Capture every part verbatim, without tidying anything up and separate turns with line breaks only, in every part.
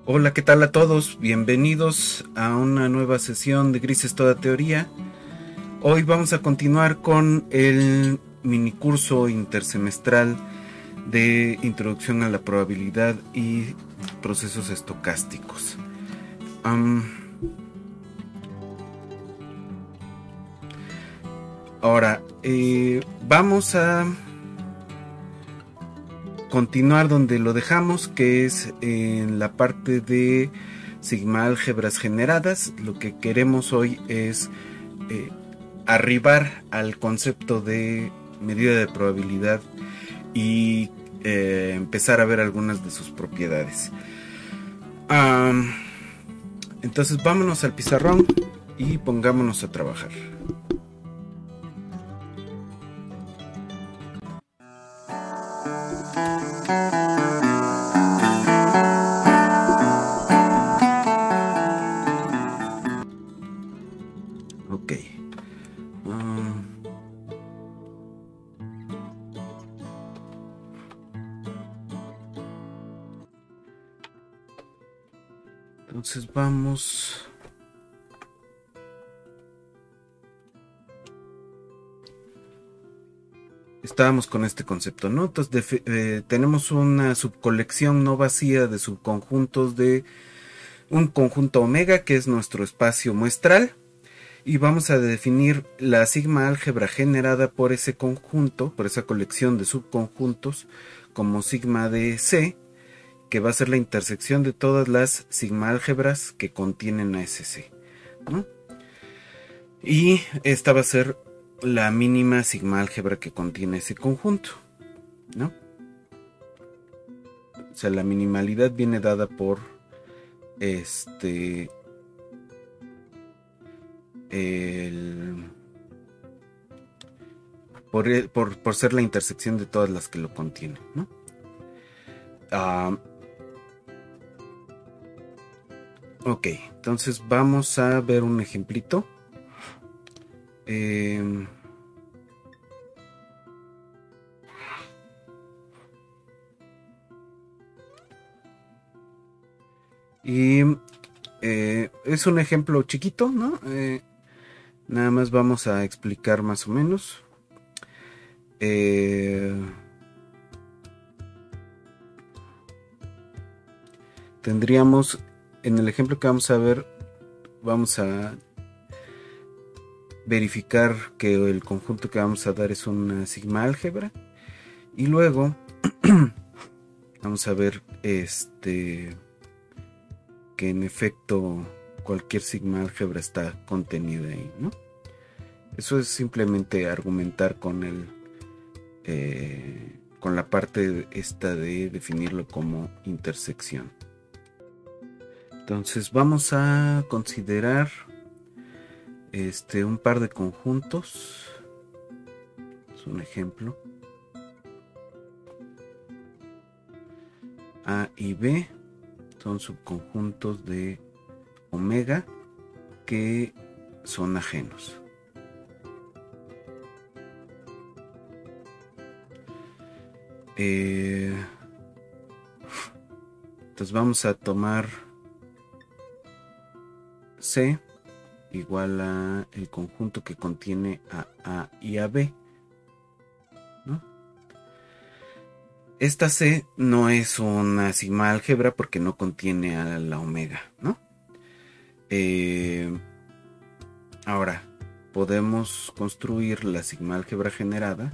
Hola, ¿qué tal a todos? Bienvenidos a una nueva sesión de Grises Toda Teoría. Hoy vamos a continuar con el minicurso intersemestral de Introducción a la Probabilidad y Procesos Estocásticos. Um, ahora, eh, vamos a continuar donde lo dejamos, que es en la parte de sigma álgebras generadas. Lo que queremos hoy es eh, arribar al concepto de medida de probabilidad y eh, empezar a ver algunas de sus propiedades. Um, entonces vámonos al pizarrón y pongámonos a trabajar. Ok. Um, entonces vamos. Estábamos con este concepto, ¿no? Entonces eh, tenemos una subcolección no vacía de subconjuntos de un conjunto omega, que es nuestro espacio muestral, y vamos a definir la sigma álgebra generada por ese conjunto, por esa colección de subconjuntos, como sigma de C, que va a ser la intersección de todas las sigma álgebras que contienen a ese C, ¿no? Y esta va a ser la mínima sigma álgebra que contiene ese conjunto, ¿no? O sea, la minimalidad viene dada por este el, por, por, por ser la intersección de todas las que lo contienen, ¿no? Uh, ok, entonces vamos a ver un ejemplito. Eh, y eh, es un ejemplo chiquito, ¿no? Eh, nada más vamos a explicar más o menos. Eh, tendríamos, en el ejemplo que vamos a ver, vamos a verificar que el conjunto que vamos a dar es una sigma álgebra, y luego vamos a ver este que en efecto cualquier sigma álgebra está contenida ahí, ¿no? Eso es simplemente argumentar con el eh, con la parte esta de definirlo como intersección. Entonces vamos a considerar este un par de conjuntos. Es un ejemplo. A y B son subconjuntos de omega que son ajenos. Eh, entonces vamos a tomar C igual a el conjunto que contiene a A y a B, ¿no? Esta C no es una sigma álgebra porque no contiene a la omega, ¿no? Eh, ahora podemos construir la sigma álgebra generada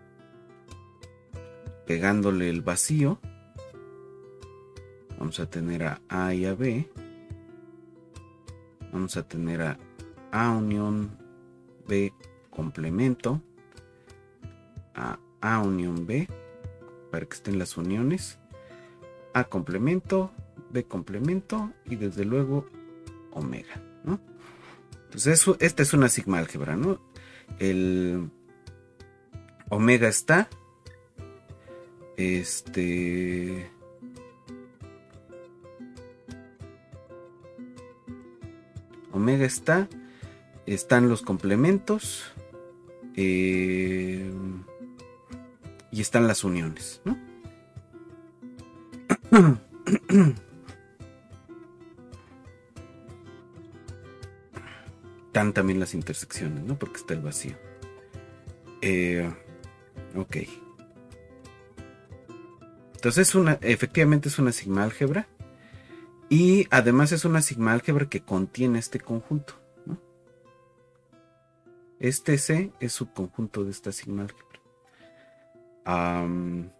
pegándole el vacío. Vamos a tener a A y a B. Vamos a tener a A unión B complemento, a A unión B para que estén las uniones, A complemento, B complemento y desde luego omega, ¿no? Entonces eso, esta es una sigma álgebra, ¿no? El omega está, este omega está, están los complementos eh, y están las uniones, ¿no? están también las intersecciones, ¿no? Porque está el vacío. Eh, ok. Entonces, una, efectivamente es una sigma álgebra. Y además es una sigma álgebra que contiene este conjunto, ¿no? Este C es subconjunto de esta sigma álgebra. Um,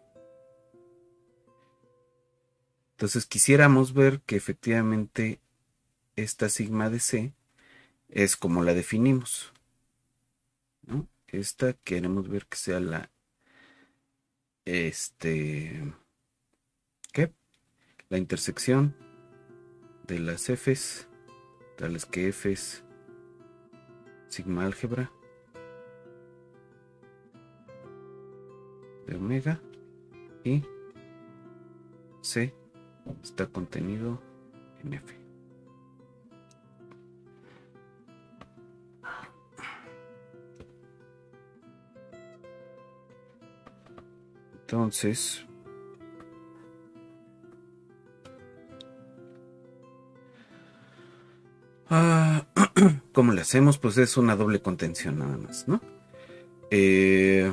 entonces quisiéramos ver que efectivamente esta sigma de C es como la definimos, ¿no? Esta queremos ver que sea la este ¿qué? La intersección de las Fs, tales que F es sigma álgebra de omega y C está contenido en F. Entonces, ah, ¿cómo le hacemos? Pues es una doble contención nada más, ¿no? Eh,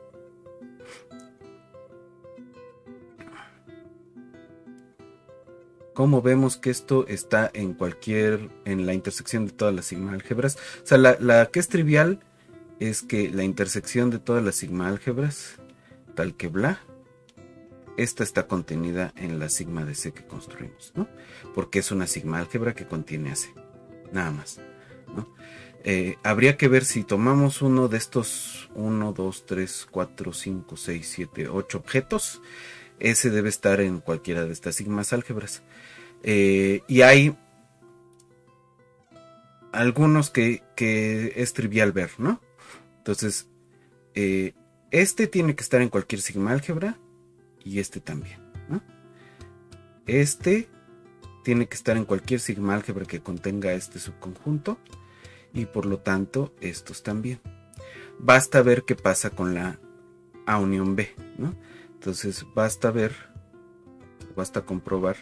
¿Cómo vemos que esto está en cualquier, en la intersección de todas las sigma álgebras? O sea, la, la que es trivial es que la intersección de todas las sigma álgebras, tal que bla, esta está contenida en la sigma de C que construimos, ¿no? Porque es una sigma álgebra que contiene a C, nada más, ¿no? Eh, habría que ver si tomamos uno de estos uno, dos, tres, cuatro, cinco, seis, siete, ocho objetos. Ese debe estar en cualquiera de estas sigmas álgebras. Eh, y hay algunos que, que es trivial ver, ¿no? Entonces, eh, este tiene que estar en cualquier sigma álgebra y este también, ¿no? Este tiene que estar en cualquier sigma álgebra que contenga este subconjunto y por lo tanto estos también. Basta ver qué pasa con la A unión B, ¿no? Entonces basta ver, basta comprobar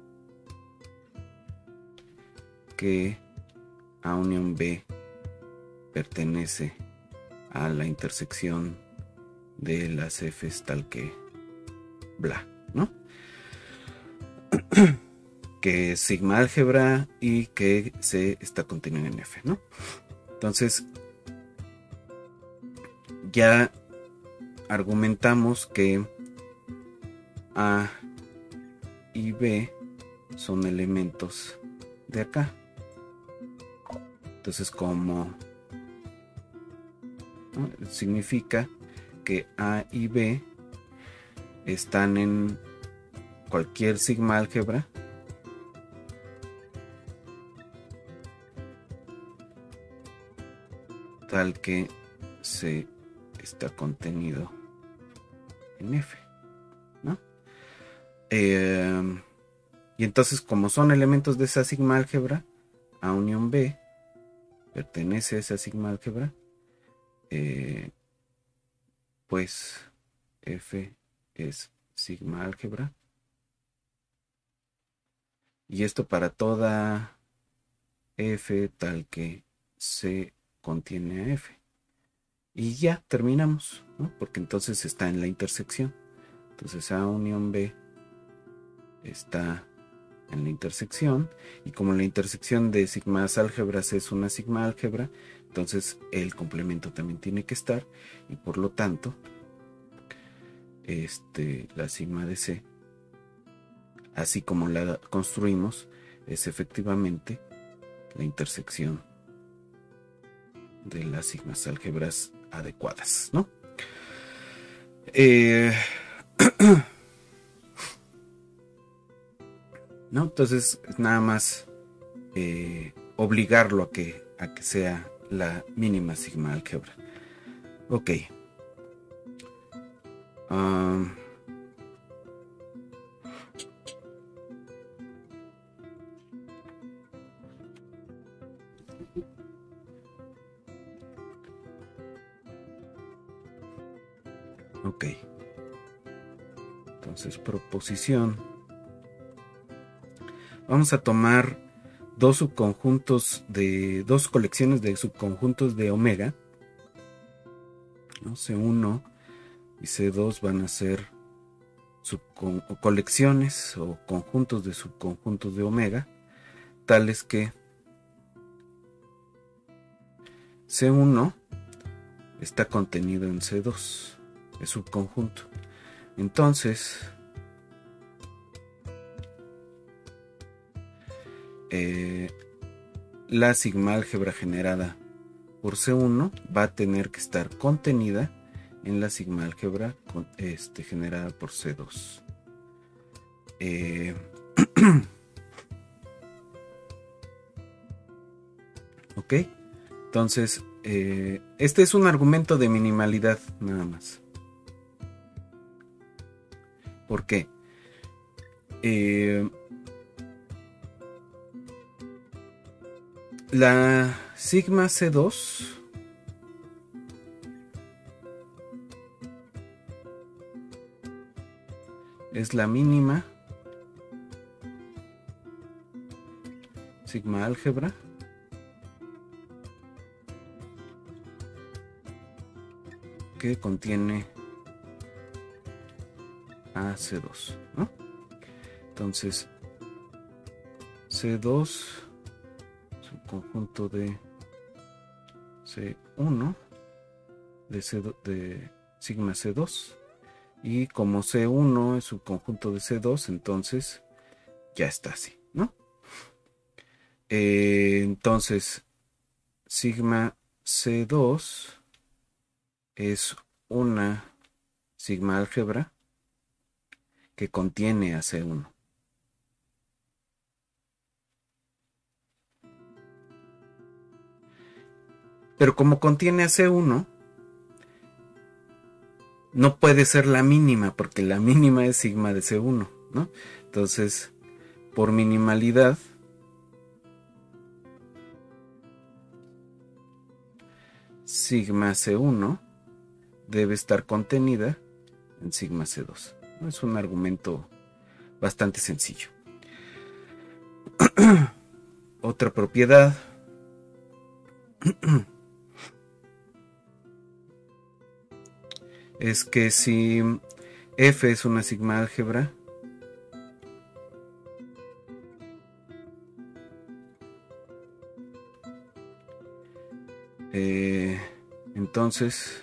que A unión B pertenece a la intersección de las Fs tal que bla, ¿no? Que es sigma álgebra y que C está contenido en F, ¿no? Entonces ya argumentamos que A y B son elementos de acá. Entonces, como ¿no? significa que A y B están en cualquier sigma álgebra tal que C está contenido en F, ¿no? Eh, y entonces, como son elementos de esa sigma álgebra, A unión B pertenece a esa sigma álgebra, eh, pues F es sigma álgebra. Y esto para toda F tal que C contiene a F. Y ya terminamos, ¿no? Porque entonces está en la intersección. Entonces A unión B está en la intersección. Y como la intersección de sigmas álgebras es una sigma álgebra, entonces el complemento también tiene que estar. Y por lo tanto, este, la sigma de C, así como la construimos, es efectivamente la intersección de las sigmas álgebras adecuadas, ¿no? Eh, ¿no? Entonces, nada más eh, obligarlo a que, a que sea la mínima sigma álgebra. Ok. Um, ok. Entonces, proposición. Vamos a tomar dos subconjuntos de dos colecciones de subconjuntos de omega, ¿no? C uno y C dos van a ser subcon o colecciones o conjuntos de subconjuntos de omega, tales que C uno está contenido en C dos, es subconjunto. Entonces, eh, la sigma álgebra generada por C uno va a tener que estar contenida en la sigma álgebra con, este, generada por C dos. Eh, ok, entonces eh, este es un argumento de minimalidad nada más. ¿Por qué? Eh, la sigma C dos es la mínima sigma álgebra que contiene a C dos, ¿no? Entonces C dos es un conjunto de C uno de, C dos, de sigma C dos, y como C uno es un conjunto de C dos, entonces ya está así, ¿no? Eh, entonces sigma C dos es una sigma álgebra que contiene a C uno. Pero como contiene a C uno, no puede ser la mínima, porque la mínima es sigma de C uno, ¿no? Entonces, por minimalidad, sigma C uno debe estar contenida en sigma C dos. Es un argumento bastante sencillo. Otra propiedad es que si F es una sigma álgebra, eh, entonces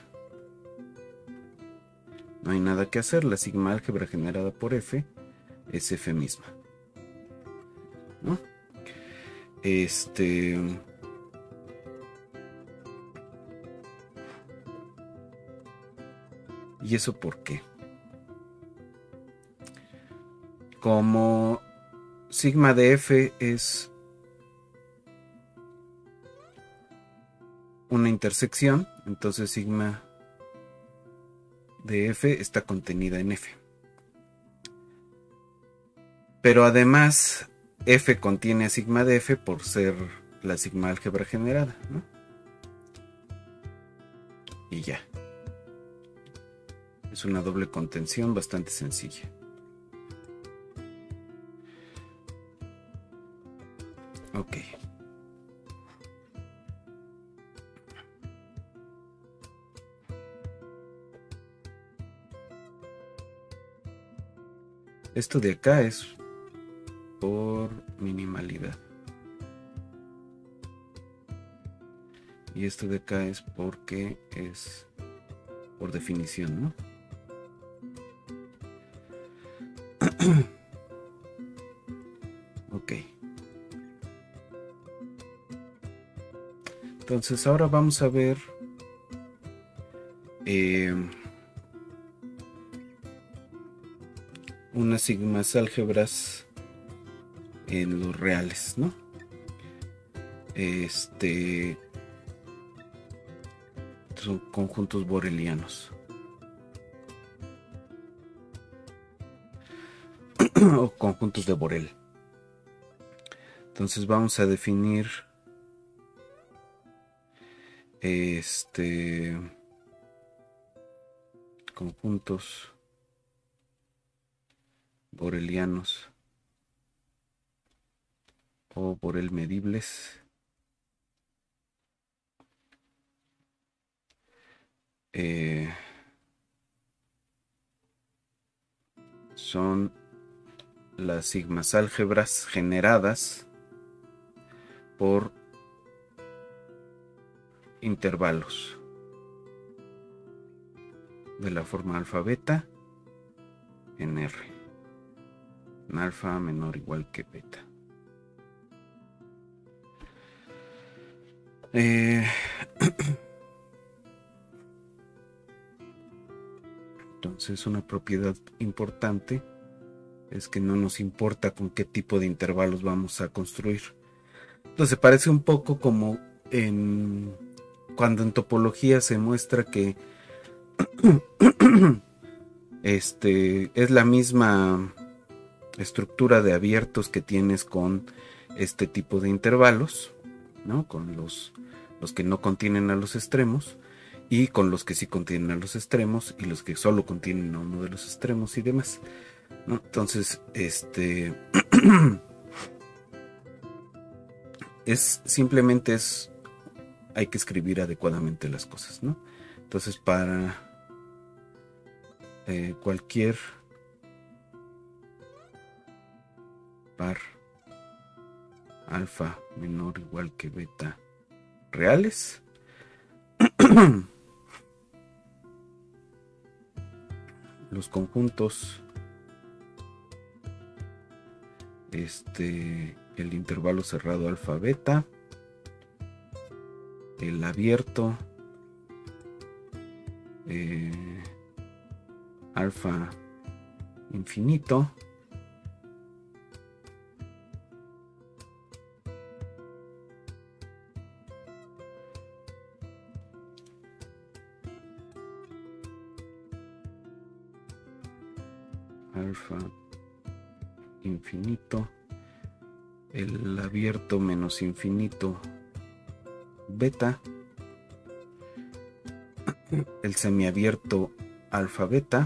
no hay nada que hacer. La sigma álgebra generada por F es F misma, ¿no? Este... ¿Y eso por qué? Como sigma de F es una intersección, entonces sigma de F está contenida en F. Pero además F contiene a sigma de F por ser la sigma álgebra generada, ¿no? Y ya. Es una doble contención bastante sencilla. Ok. Esto de acá es por minimalidad. Y esto de acá es porque es por definición, ¿no? Ok. Entonces ahora vamos a ver eh, unas sigmas álgebras en los reales, ¿no? Este son conjuntos borelianos o conjuntos de Borel. Entonces vamos a definir este conjuntos borelianos o Borel medibles. Eh, son las sigmas álgebras generadas por intervalos de la forma alfa beta en R, en alfa menor o igual que beta. Eh, entonces una propiedad importante es que no nos importa con qué tipo de intervalos vamos a construir. Entonces parece un poco como en cuando en topología se muestra que este es la misma estructura de abiertos que tienes con este tipo de intervalos, ¿no? Con los, los que no contienen a los extremos y con los que sí contienen a los extremos y los que solo contienen a uno de los extremos y demás, ¿no? Entonces, este es simplemente es hay que escribir adecuadamente las cosas, ¿no? Entonces, para eh, cualquier par alfa menor o igual que beta reales, los conjuntos, este, el intervalo cerrado alfa beta, el abierto eh, alfa infinito, alfa infinito, el abierto menos infinito beta, el semiabierto alfa beta,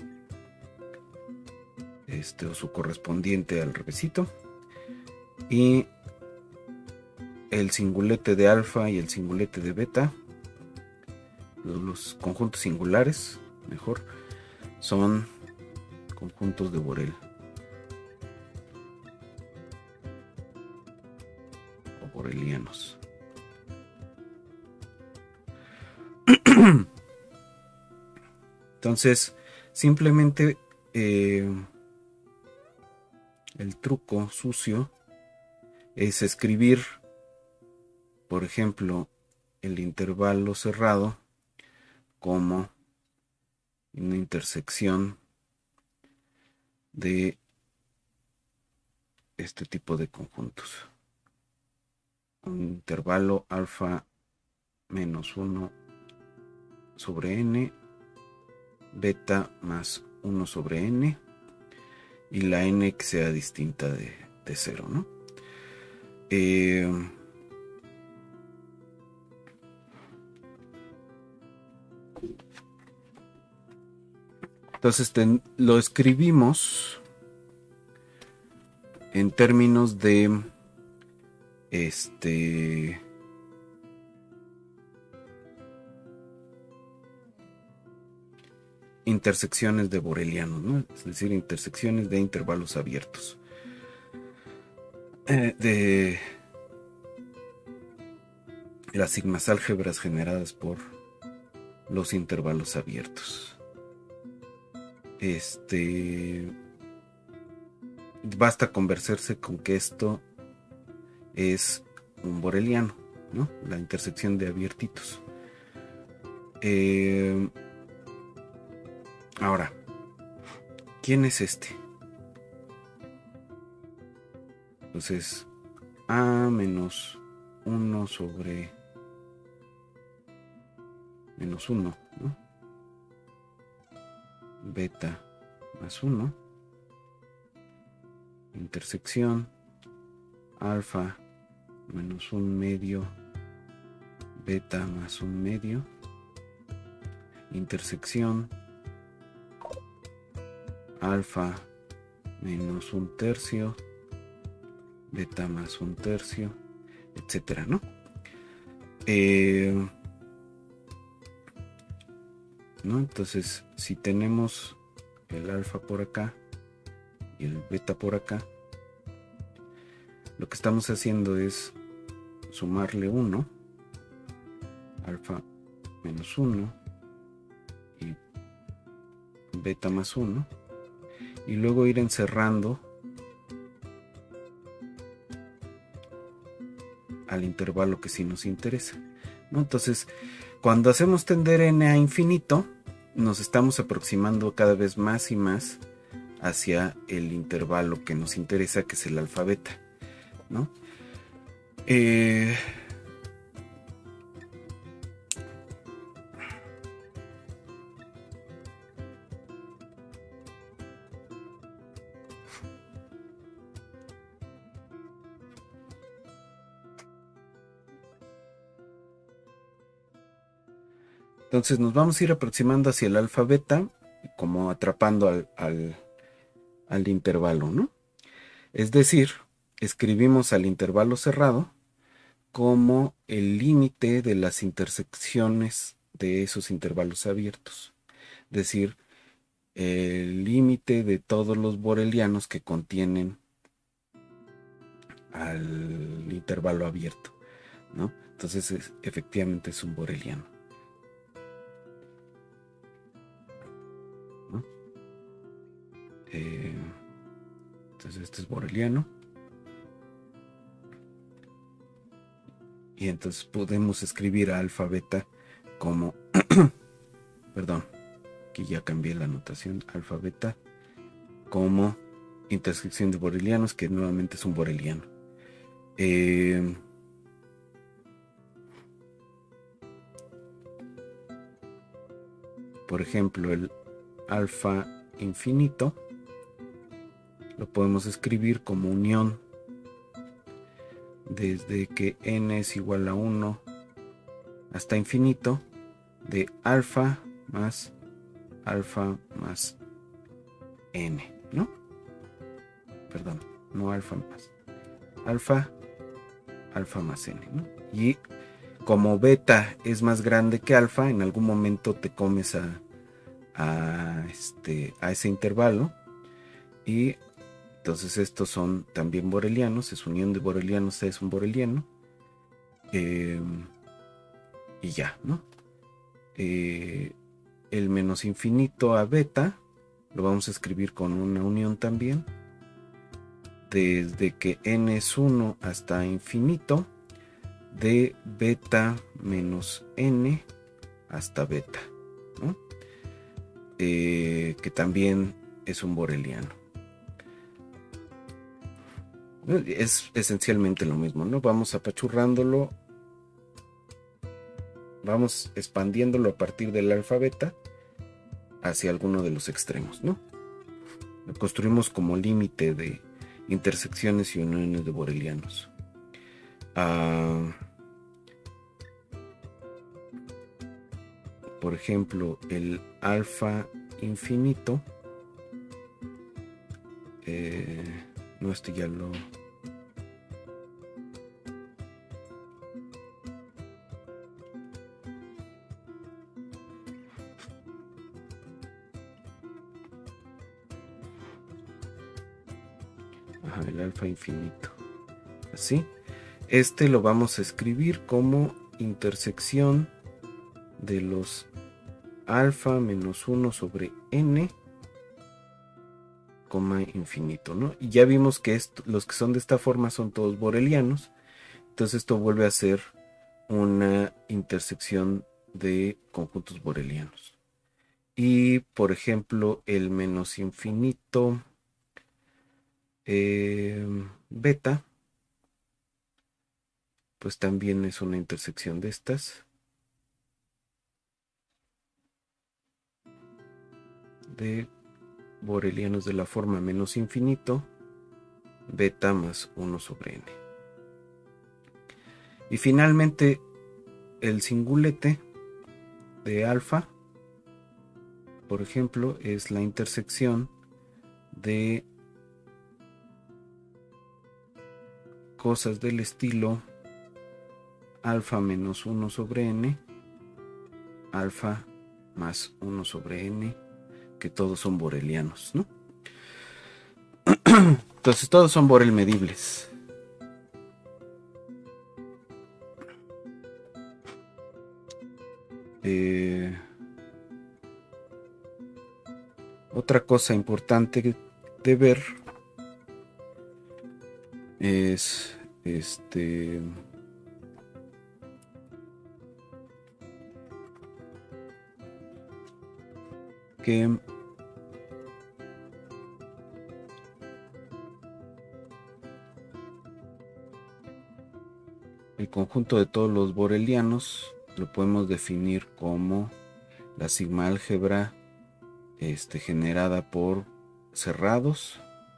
este o su correspondiente al revésito, y el singulete de alfa y el singulete de beta, los conjuntos singulares, mejor, son conjuntos de Borel o borelianos. Entonces, simplemente eh, el truco sucio es escribir, por ejemplo, el intervalo cerrado como una intersección de este tipo de conjuntos. Un intervalo alfa menos uno sobre n, beta más uno sobre n, y la n que sea distinta de, de cero, ¿no? Eh, entonces ten, lo escribimos en términos de este intersecciones de borelianos, ¿no? Es decir, intersecciones de intervalos abiertos, eh, de las sigmas álgebras generadas por los intervalos abiertos. Este basta convencerse con que esto es un boreliano, ¿no? La intersección de abiertitos. Eh, ahora, ¿quién es este? Entonces, A menos uno sobre menos uno, ¿no? Beta más uno, intersección alfa menos un medio, beta más un medio, intersección alfa menos un tercio, beta más un tercio, etcétera, ¿no? Eh, ¿no? Entonces, si tenemos el alfa por acá y el beta por acá, lo que estamos haciendo es sumarle uno, alfa menos uno y beta más uno, y luego ir encerrando al intervalo que sí nos interesa, ¿no? Entonces, cuando hacemos tender n a infinito, nos estamos aproximando cada vez más y más hacia el intervalo que nos interesa, que es el alfa beta, ¿no? Eh, entonces nos vamos a ir aproximando hacia el alfa beta, como atrapando al, al, al intervalo, ¿no? Es decir, escribimos al intervalo cerrado como el límite de las intersecciones de esos intervalos abiertos. Es decir, el límite de todos los borelianos que contienen al intervalo abierto, ¿no? Entonces, es, efectivamente es un boreliano, ¿no? Eh, entonces, este es boreliano. Y entonces podemos escribir a alfa beta como, perdón, aquí ya cambié la notación, alfa beta como intersección de borelianos, que nuevamente es un boreliano. Eh, por ejemplo, el alfa infinito lo podemos escribir como unión desde que n es igual a uno hasta infinito de alfa más alfa más n, ¿no? Perdón, no alfa más alfa, alfa más n, ¿no? Y como beta es más grande que alfa, en algún momento te comes a, a, este, a ese intervalo, y entonces estos son también borelianos, es unión de borelianos, es un boreliano, eh, y ya, ¿no? Eh, el menos infinito a beta lo vamos a escribir con una unión también, desde que n es uno hasta infinito, de beta menos n hasta beta, ¿no? Eh, que también es un boreliano. Es esencialmente lo mismo, ¿no? Vamos apachurrándolo, vamos expandiéndolo a partir del alfa beta hacia alguno de los extremos, ¿no? Lo construimos como límite de intersecciones y uniones de borelianos. Uh, por ejemplo, el alfa infinito, eh, no, este ya lo... Ajá, el alfa infinito. Así. Este lo vamos a escribir como intersección de los alfa menos uno sobre n, coma infinito, ¿no? Y ya vimos que esto, los que son de esta forma son todos borelianos. Entonces esto vuelve a ser una intersección de conjuntos borelianos. Y por ejemplo, el menos infinito eh, beta, pues también es una intersección de estas, de borelianos de la forma menos infinito, beta más uno sobre n. Y finalmente el singulete de alfa, por ejemplo, es la intersección de cosas del estilo alfa menos uno sobre n, alfa más uno sobre n, que todos son borelianos, ¿no? Entonces todos son Borel medibles. Eh, otra cosa importante de ver es este que el conjunto de todos los borelianos lo podemos definir como la sigma álgebra este, generada por cerrados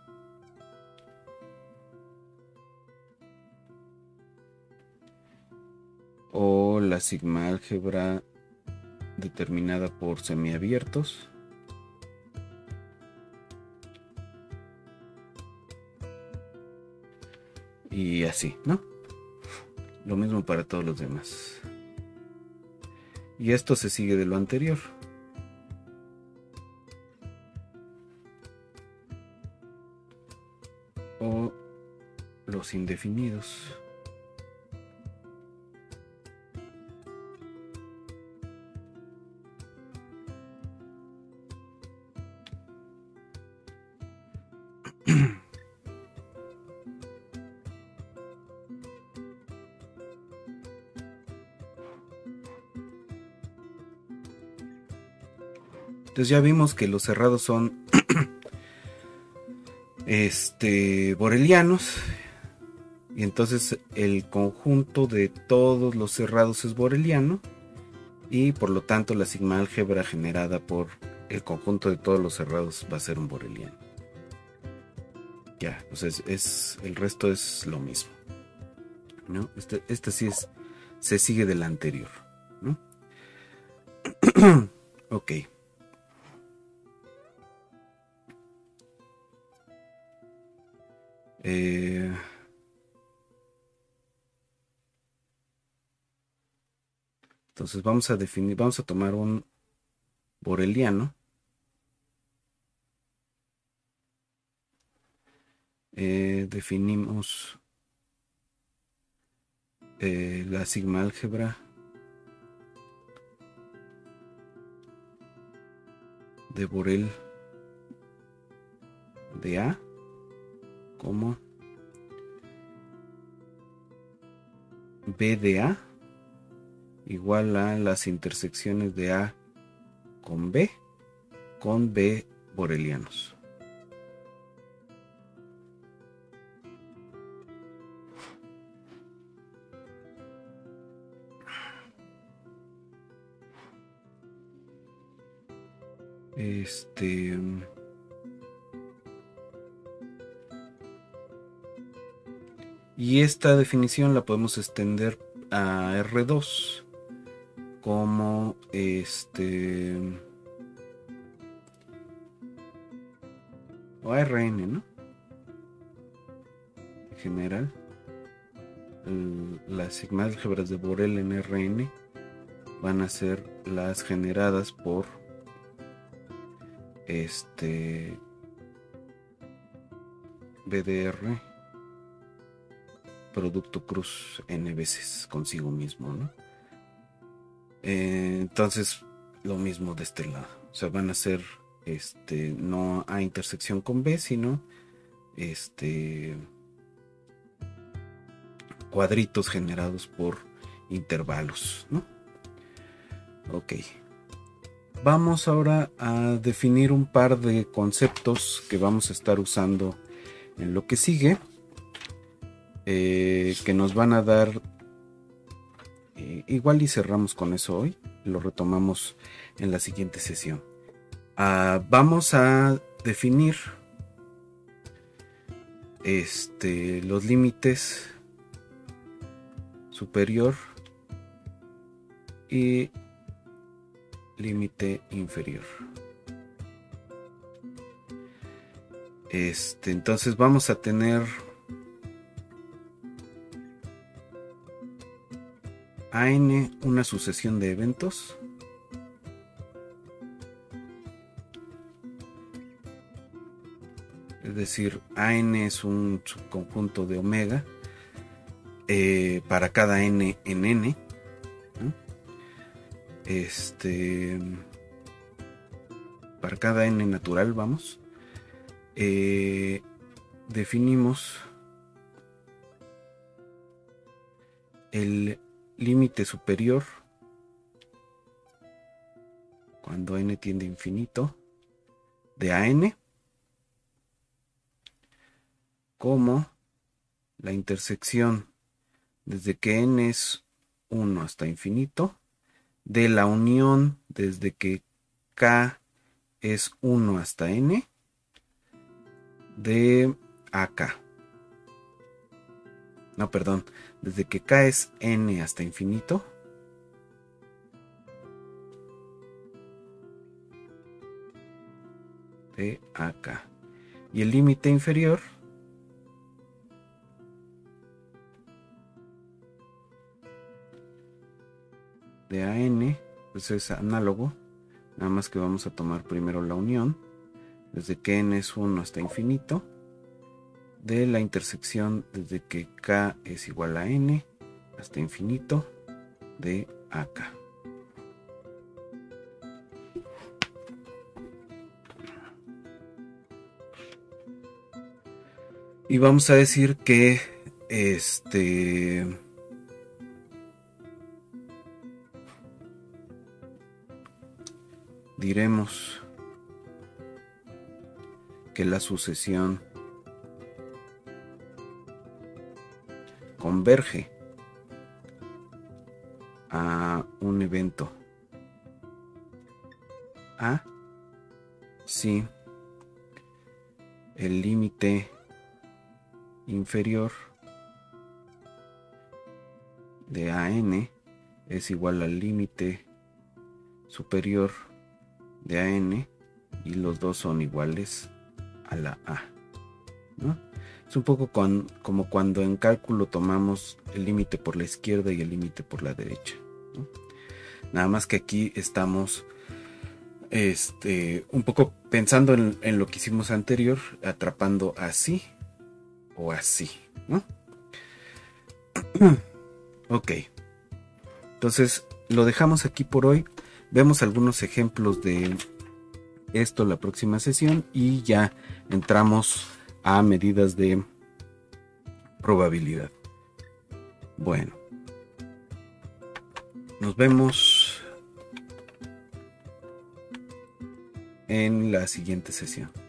o la sigma álgebra determinada por semiabiertos y así, ¿no? Lo mismo para todos los demás. Y esto se sigue de lo anterior. O los indefinidos. Entonces ya vimos que los cerrados son este, borelianos, y entonces el conjunto de todos los cerrados es boreliano, y por lo tanto la sigma álgebra generada por el conjunto de todos los cerrados va a ser un boreliano. Ya, o sea, es, es, el resto es lo mismo, ¿no? Este, este sí es, se sigue del anterior, ¿no? Ok. Eh, entonces vamos a definir, vamos a tomar un boreliano. Eh, definimos eh, la sigma álgebra de Borel de A como B de A igual a las intersecciones de A con B con B borelianos. Este y esta definición la podemos extender a R dos como este o a R N, ¿no? En general, el, las sigma álgebras de Borel en R N van a ser las generadas por este B D R producto cruz n veces consigo mismo, ¿no? Eh, entonces lo mismo de este lado, o sea, van a ser este no A intersección con B, sino este cuadritos generados por intervalos, ¿no? Ok. Vamos ahora a definir un par de conceptos que vamos a estar usando en lo que sigue, eh, que nos van a dar, eh, igual y cerramos con eso hoy, lo retomamos en la siguiente sesión. Uh, vamos a definir este, los límites superior y límite inferior. Este, entonces vamos a tener a n una sucesión de eventos. Es decir, a n es un subconjunto de omega eh, para cada n en n. ¿no? Este, para cada n natural, vamos. Eh, definimos el límite superior cuando n tiende a infinito de a n como la intersección desde que n es uno hasta infinito de la unión desde que k es uno hasta n de ak. No, perdón, desde que k es n hasta infinito de ak. Y el límite inferior de a n, pues es análogo, nada más que vamos a tomar primero la unión desde que n es uno hasta infinito de la intersección desde que k es igual a n hasta infinito de ak. Y vamos a decir que este diremos que la sucesión converge a un evento A si el límite inferior de a n es igual al límite superior de a n y los dos son iguales a la a, ¿no? Es un poco con, como cuando en cálculo tomamos el límite por la izquierda y el límite por la derecha, ¿no? Nada más que aquí estamos este, un poco pensando en, en lo que hicimos anterior, atrapando así o así, ¿no? Ok, entonces lo dejamos aquí por hoy. Vemos algunos ejemplos de esto la próxima sesión y ya entramos a medidas de probabilidad. Bueno, nos vemos en la siguiente sesión.